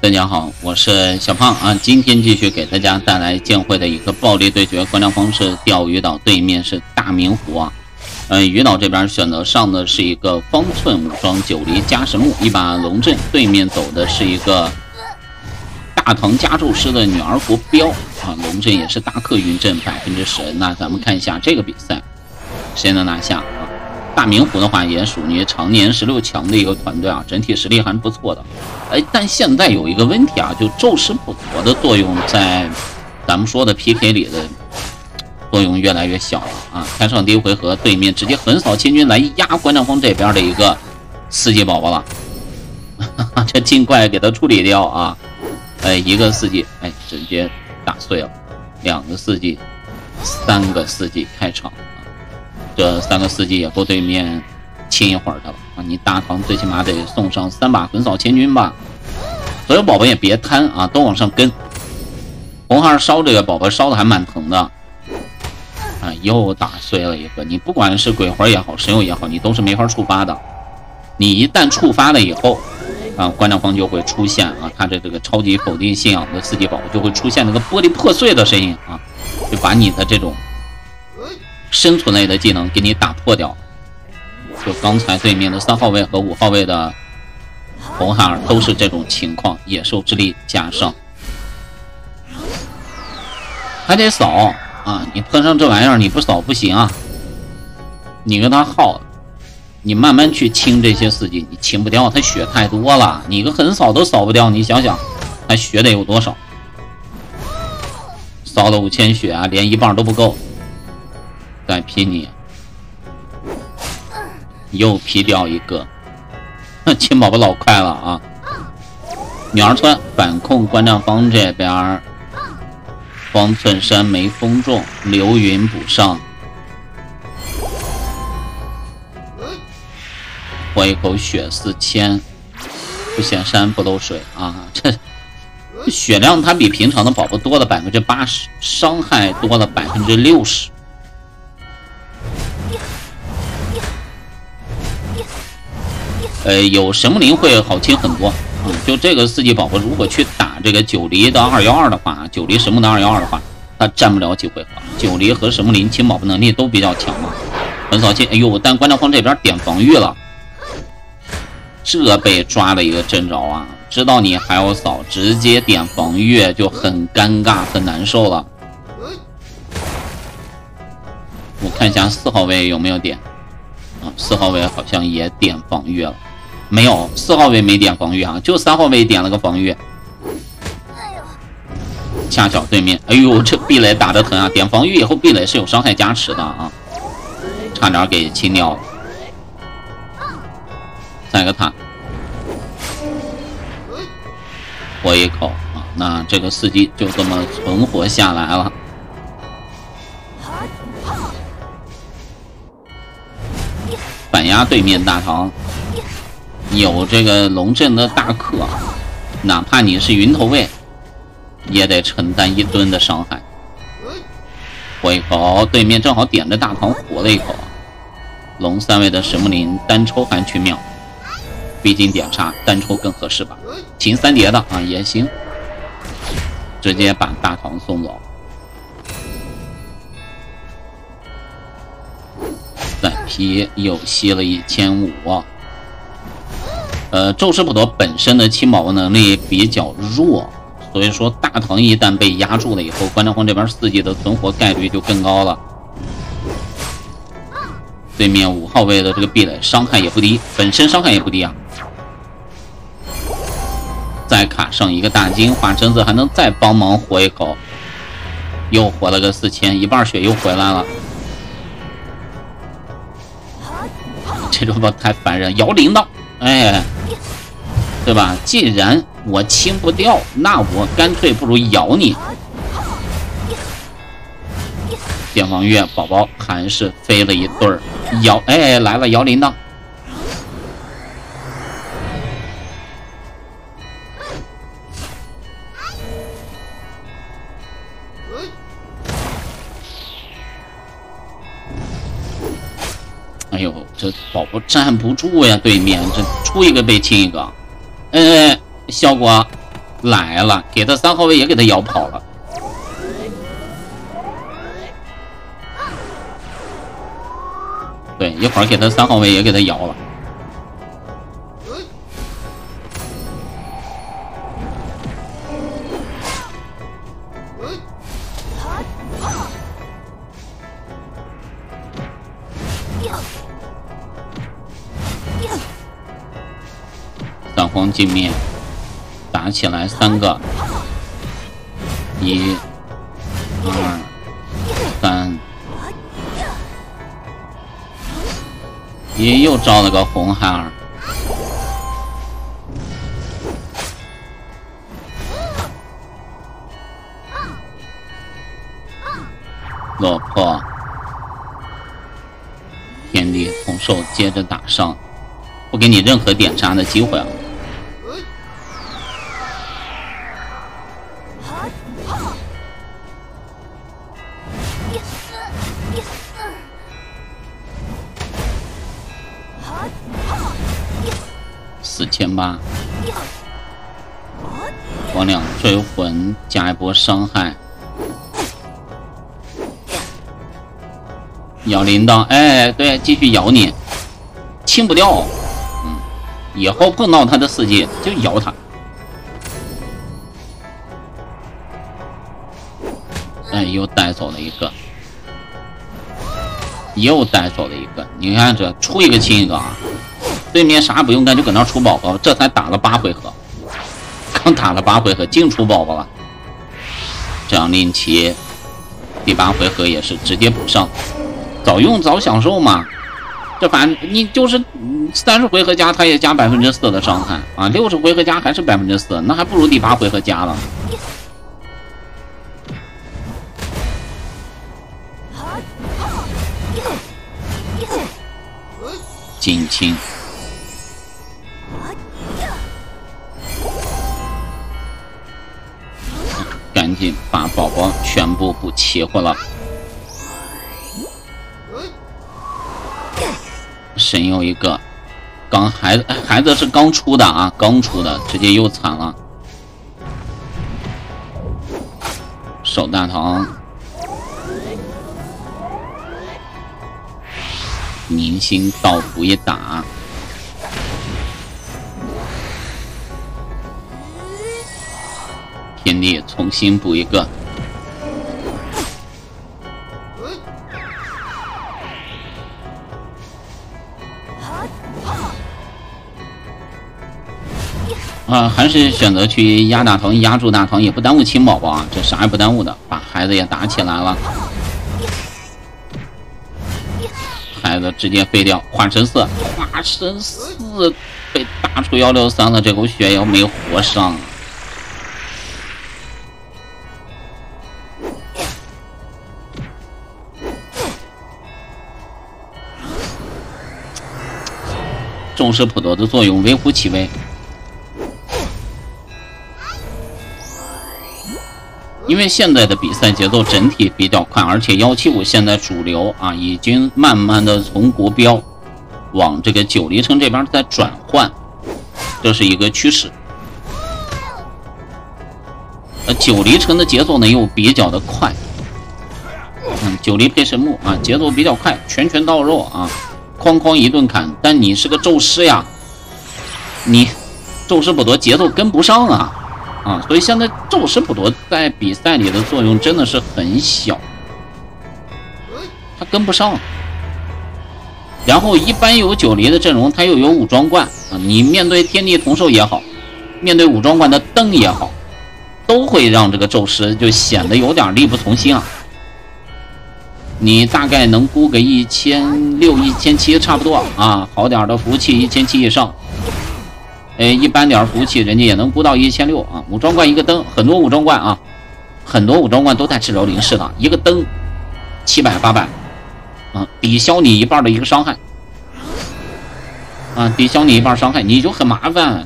大家好，我是小胖啊，今天继续给大家带来剑会的一个暴力对决，观战方是钓鱼岛，对面是大明湖啊。鱼岛这边选择上的是一个方寸武装九黎加神木一把龙阵，对面走的是一个大唐加咒师的女儿国标啊，龙阵也是大克云阵10%。那咱们看一下这个比赛谁能拿下啊？大明湖的话也属于常年16强的一个团队啊，整体实力还是不错的。但现在有一个问题啊，就咒师普陀的作用在咱们说的 PK 里的作用越来越小了啊！开场第一回合，对面直接横扫千军来压观战方这边的一个4级宝宝了，这尽快给他处理掉啊！一个4级，直接打碎了，2个4级，3个4级开场。这3个4级也够对面清一会儿的了啊！你大唐最起码得送上3把横扫千军吧。所有宝宝也别贪啊，都往上跟。红孩烧这个宝宝烧的还蛮疼的啊，又打碎了一个。你不管是鬼魂也好，神友也好，你都是没法触发的。你一旦触发了以后啊，观战方就会出现啊，他这个超级否定信仰的4级宝宝就会出现那个玻璃破碎的声音啊，就把你的这种生存类的技能给你打破掉。就刚才对面的3号位和5号位的红孩儿都是这种情况，野兽之力加上还得扫啊！你碰上这玩意儿你不扫不行啊！你跟他耗，你慢慢去清这些4级，你清不掉，他血太多了，你一个横扫都扫不掉，你想想他血得有多少？扫了5000血啊，连1半都不够。再劈你，又劈掉一个，亲宝宝老快了啊！女儿村反控观战方这边，方寸山没封中，流云补上，喝一口血4000，不显山不漏水啊！这血量它比平常的宝宝多了80%，伤害多了60%。有神木林会好清很多，就这个4级宝宝如果去打这个9黎的212的话，9黎神木的212的话，他占不了几回合。9黎和神木林清宝宝能力都比较强嘛。横扫器，但观战方这边点防御了，这被抓了一个正着啊！知道你还要扫，直接点防御就很尴尬很难受了。我看一下4号位有没有点啊？4号位好像也点防御了。没有，4号位没点防御啊，就3号位点了个防御。恰巧对面，这壁垒打得疼啊！点防御以后，壁垒是有伤害加持的啊，差点给清掉了。再个塔，活一口啊！那这个4级就这么存活下来了。反压对面大唐。有这个龙阵的大克，哪怕你是云头位，也得承担1吨的伤害。活一口，对面正好点着大唐活了一口。龙3位的神木林单抽还去秒，毕竟点差，单抽更合适吧。擒3叠的啊也行，直接把大唐送走。再劈又吸了1500。咒师普陀本身的清宝宝能力比较弱，所以说大唐一旦被压住了以后，观战方这边4级的存活概率就更高了。对面5号位的这个壁垒伤害也不低，本身伤害也不低啊。再卡上一个大金化贞子，还能再帮忙活一口，又活了个4000，一半血又回来了。这种宝太烦人，摇铃铛，对吧？既然我清不掉，那我干脆不如咬你。点防御，宝宝还是飞了一对儿，摇，来了摇铃铛。这宝宝站不住呀，对面这出一个被清一个，效果来了，给他3号位也给他咬跑了。对，一会儿给他3号位也给他咬了。3黄镜面打起来3个，1、2、3，又招了个红孩儿，落魄，天地同寿接着打上，不给你任何点杀的机会啊！4800，光亮追魂加一波伤害，咬铃铛，哎，对，继续咬你，清不掉，以后碰到他的4技就咬他，哎，又带走了一个，又带走了一个，你看这出一个清一个啊！对面啥也不用干，就搁那出宝宝，这才打了8回合，刚打了8回合，净出宝宝了。这样令旗第8回合也是直接补上，早用早享受嘛。这反正你就是30回合加，他也加4%的伤害啊，60回合加还是4%，那还不如第8回合加了。近亲。赶紧把宝宝全部补齐活了。神有一个，刚孩子是刚出的啊，刚出的，直接又惨了。守大堂，明星倒补一打。天地重新补一个，还是选择去压大堂，压住大堂也不耽误亲宝宝啊，这啥也不耽误的，把孩子也打起来了，孩子直接废掉，化神4，化神4被打出163了，这口血要没活上。重视普陀的作用，微乎其微。因为现在的比赛节奏整体比较快，而且175现在主流啊，已经慢慢的从国标往这个9里程这边在转换，这是一个趋势。9里程的节奏呢又比较的快，9里配神木啊，节奏比较快，拳拳到肉啊。哐哐一顿砍，但你是个咒师呀，你咒师普陀节奏跟不上啊，所以现在咒师普陀在比赛里的作用真的是很小，他跟不上。然后一般有9里的阵容，他又有武装冠啊，你面对天地同寿也好，面对武装冠的灯也好，都会让这个咒师就显得有点力不从心啊。你大概能估个1600、1700差不多啊，好点的服务器1700以上，一般点服务器人家也能估到1600啊。武装冠一个灯，很多武装冠啊，很多武装冠都带治疗灵式的，一个灯700、800啊，抵消你一半的一个伤害啊，抵消你一半伤害，你就很麻烦，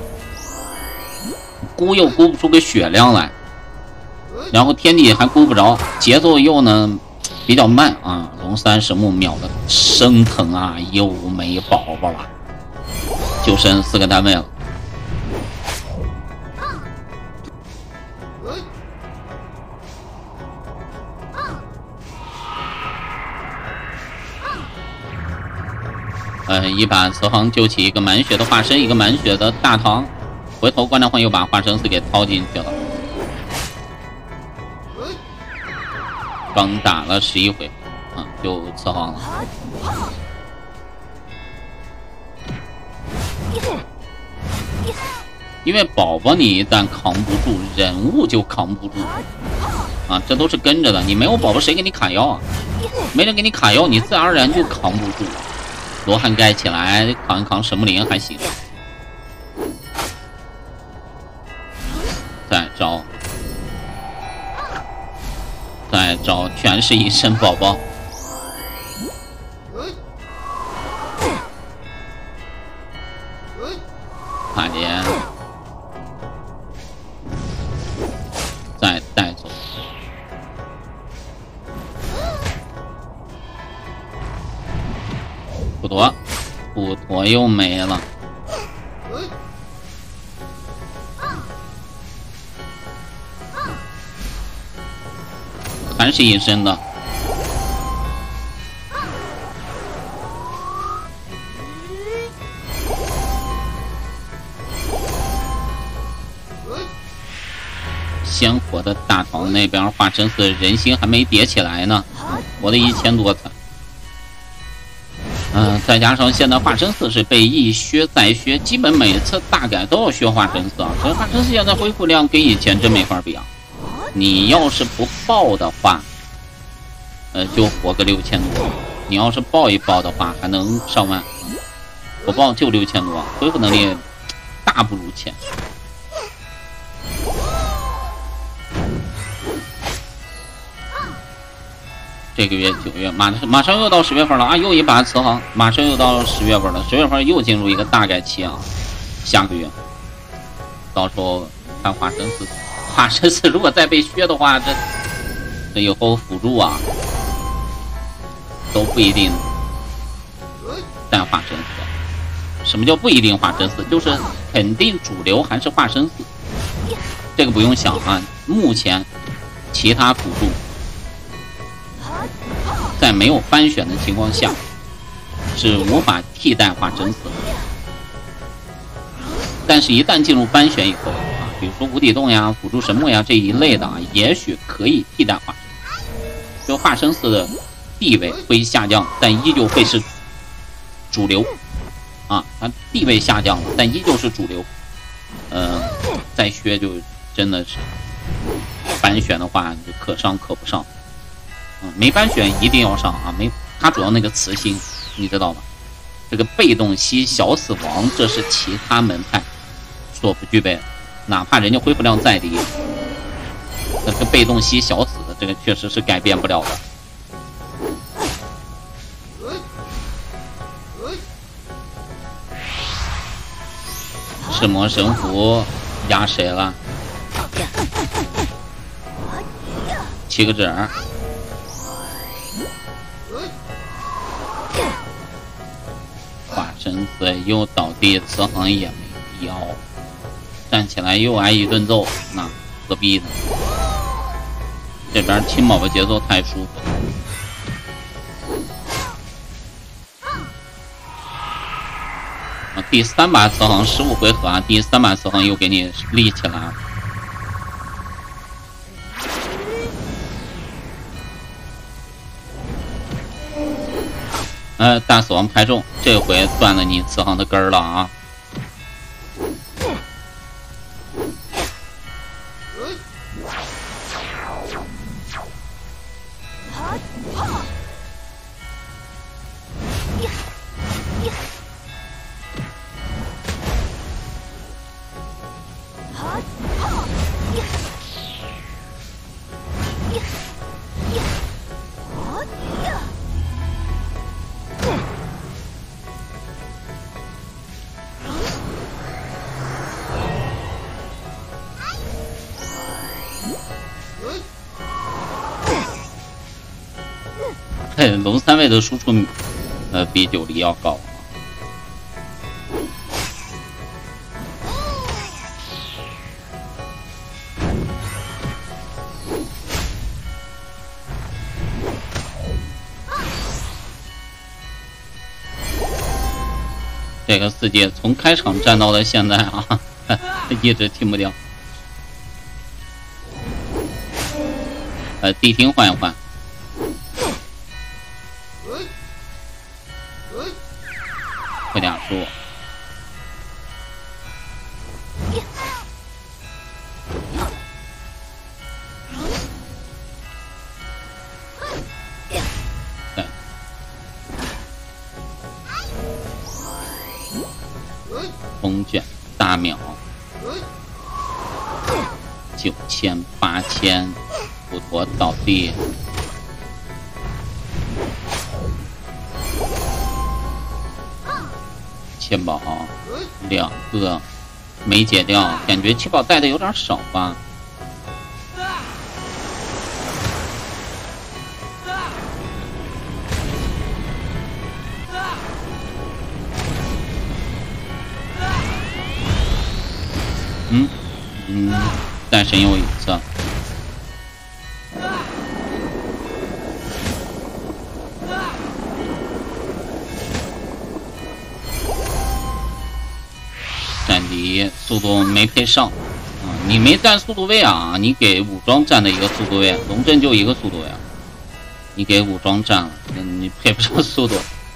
估又估不出个血量来，然后天地还估不着，节奏又呢比较慢啊，龙3神木秒的生疼啊，又没宝宝了，就剩4个单位了。 一把慈航救起一个满血的化身，一个满血的大唐，回头关良焕又把化生寺给掏进去了。刚打了11回啊，就慈航了。因为宝宝你一旦扛不住，人物就扛不住啊，这都是跟着的。你没有宝宝，谁给你卡药啊？没人给你卡药，你自然而然就扛不住。罗汉盖起来，扛一扛神木林还行。再招，再招，全是一身宝宝。卡点，再带走。普陀又没了。还是一身的。鲜活的大唐那边化身寺人心还没叠起来呢，活了1000多层。再加上现在化身寺是被一削再削，基本每次大改都要削化身寺啊。所以化身寺现在恢复量跟以前真没法比啊。你要是不爆的话，就活个6000多；你要是爆一爆的话，还能上万。不爆就6000多，恢复能力大不如前。这个月9月，马上又到10月份了啊！又一把慈航，马上又到10月份了。10月份又进入一个大改期啊！下个月，到时候看化身寺，化身寺如果再被削的话，这以后辅助啊都不一定带化身寺。什么叫不一定化身寺？就是肯定主流还是化身寺，这个不用想啊。目前其他辅助在没有番选的情况下是无法替代化身寺，但是一旦进入番选以后啊，比如说无底洞呀、辅助神木呀这一类的啊，也许可以替代化身。就化身寺的地位会下降，但依旧会是主流啊。它地位下降了，但依旧是主流。再削就真的是番选的话，就可上可不上。没番选一定要上啊！它主要那个磁性，你知道吗？这个被动吸小死亡，这是其他门派所不具备的。哪怕人家恢复量再低，那个被动吸小死的，这个确实是改变不了的。赤魔神符压谁了？7个指。化身寺又倒地，慈航也没腰，站起来又挨一顿揍，那何必呢？这边亲宝宝节奏太舒服了。第3把慈航15回合啊，第3把慈航又给你立起来了。大死亡拍中，这回断了你慈航的根儿了啊！龙3位的输出比9离要高。 这个4阶从开场战到了现在啊，一直停不掉。地听换一换。快点说。对。风卷大秒，9000、8000，普陀倒地。千宝2个没解掉，感觉七宝带的有点少吧。再神游一次。战敌速度没配上啊！你没占速度位啊！你给武装占的一个速度位，龙阵就一个速度位啊！你给武装占了，你配不上速度。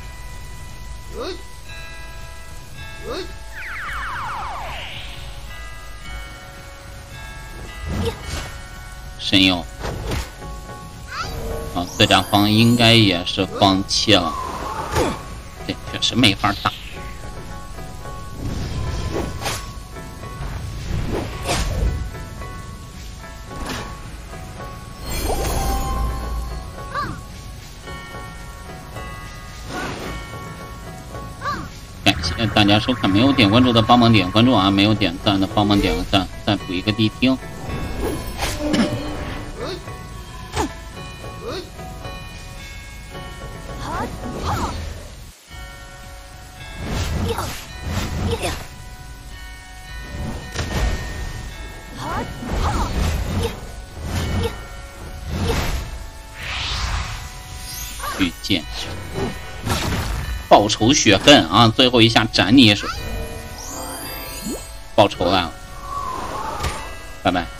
神游啊！四战方应该也是放弃了，这确实没法打。感谢大家收看，没有点关注的帮忙点关注啊，没有点赞的帮忙点个赞，再补一个地听。巨剑，报仇雪恨啊！最后一下斩你一手，报仇来了，拜拜。